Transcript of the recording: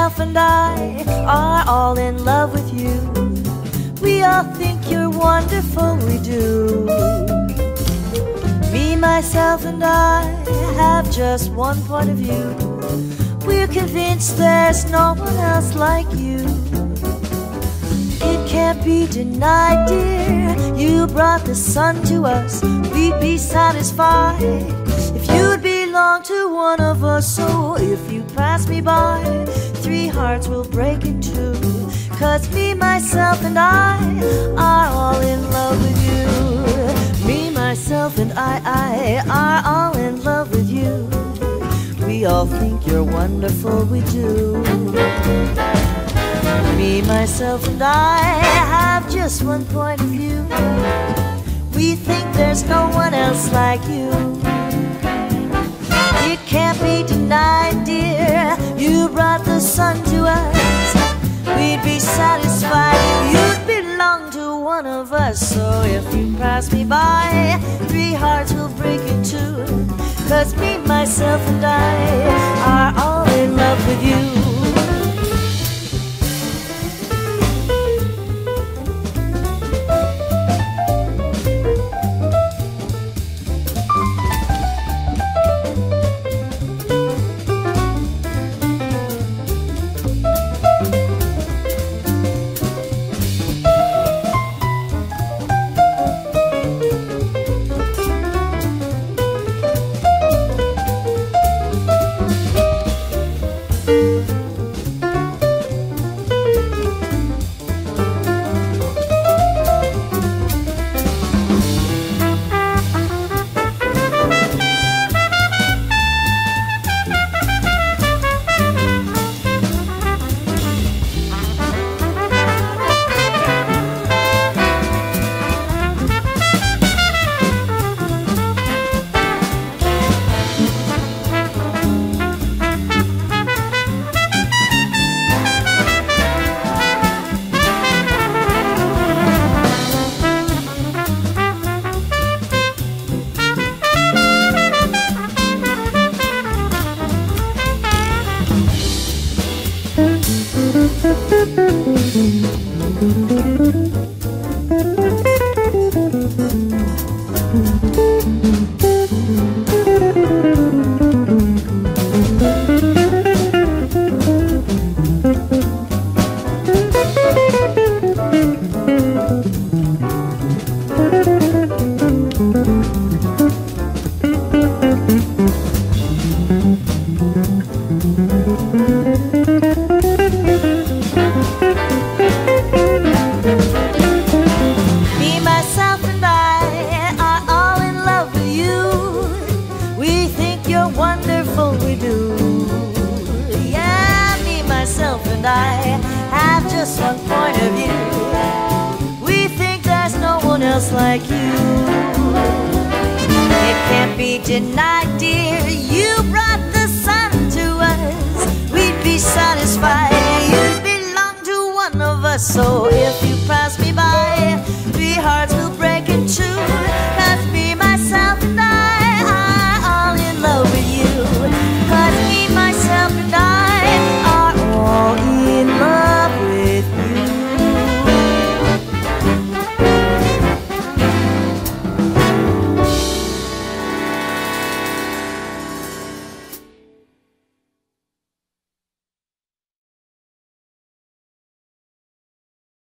myself, and I are all in love with you. We all think you're wonderful, we do. Me, myself, and I have just one point of view. We're convinced there's no one else like you. It can't be denied, dear. You brought the sun to us. We'd be satisfied if you'd belong to one of us. So if you pass me by, 3 hearts will break in two. 'Cause me, myself, and I are all in love with you. Me, myself, and I are all in love with you. We all think you're wonderful, we do. Me, myself, and I have just one point of view. We think there's no one else like you. It can't be denied, dear. You brought the sun to us. We'd be satisfied if you'd belong to one of us. So if you pass me by, 3 hearts will break in two. 'Cause me, myself, and I are all in love with you. I have just one point of view. We think there's no one else like you. It can't be denied, dear. You brought the sun to us. We'd be satisfied. You'd belong to one of us. So if you pass me by,